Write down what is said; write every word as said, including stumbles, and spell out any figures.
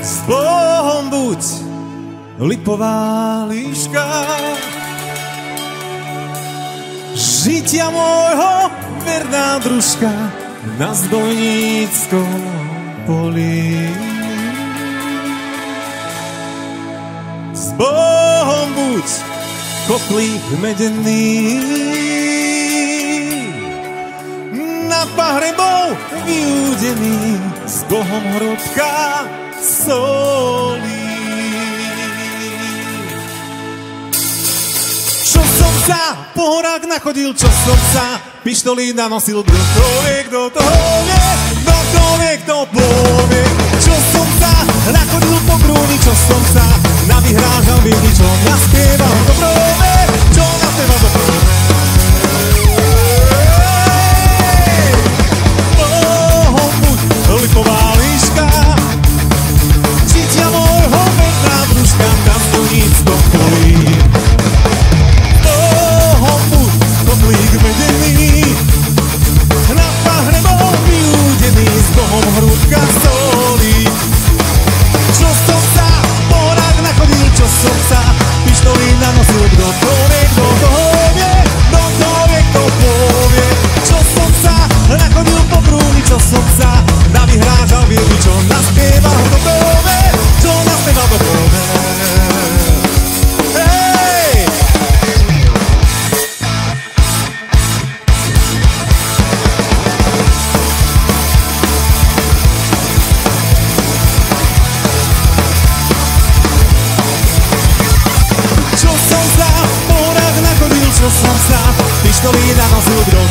S Bohom buď, lipová líška, žitia môjho verná družka na zbojníckom poli. S Bohom buď, koplík medený, nad pahrebou vyúdený, s Bohom hrobka solí. Čo som sa po horách nachodil, čo som sa pištolí nanosil, kto to vie, kto to vie, kto to vie, kto povie. Čo som sa nachodil po grúni, čo som sa navyhrážal, viedi, čo naspieval do prove, čo naspieval do prove. Bohom buď, lipová líška, žitia môjho verná družka na zbojníckom poli. Bohom buď, koplík medený, nad pahrebou vyúdený, s Bohom hrúbka solí. Čo som sa po horách nachodil, čo som sa pištolí nanosil, kto to vie, kto to vie, kto to vie, kto povie. Čo som sa nachodil po brúni, čo som sa navyhrážal, viedi, čo naspieval, kto to vie, čo naspieval, kto to vie. Hej! Čo som sa po horách nachodil, čo som sa pištolí nanosil, kto